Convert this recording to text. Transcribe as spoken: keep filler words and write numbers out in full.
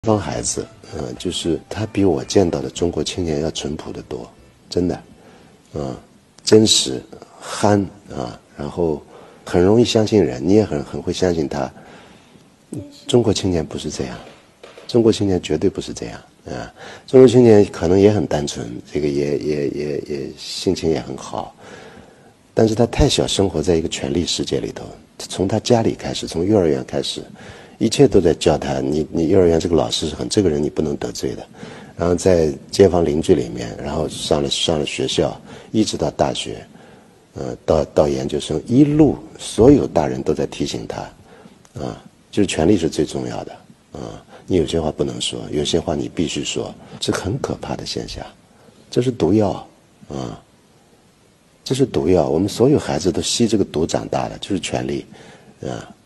方孩子，嗯、呃，就是他比我见到的中国青年要淳朴得多，真的，嗯、呃，真实、憨啊，然后很容易相信人，你也很很会相信他。中国青年不是这样，中国青年绝对不是这样啊！中国青年可能也很单纯，这个也也也也性情也很好，但是他太小，生活在一个权力世界里头，从他家里开始，从幼儿园开始。一切都在教他，你你幼儿园这个老师是很，这个人你不能得罪的，然后在街坊邻居里面，然后上了上了学校，一直到大学，呃，到到研究生，一路所有大人都在提醒他，啊，就是权力是最重要的，啊，你有些话不能说，有些话你必须说，这很可怕的现象，这是毒药，啊，这是毒药，我们所有孩子都吸这个毒长大的，就是权力，啊。